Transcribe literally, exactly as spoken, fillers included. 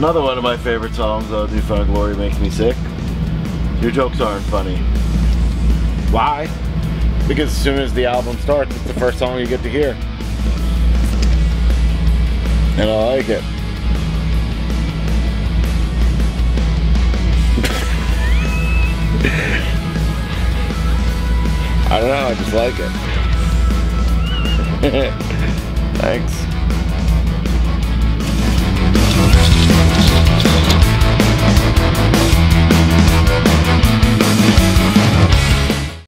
Another one of my favorite songs, uh, Newfound Glory Makes Me Sick. Your jokes aren't funny. Why? Because as soon as the album starts, it's the first song you get to hear. And I like it. I don't know, I just like it. Thanks.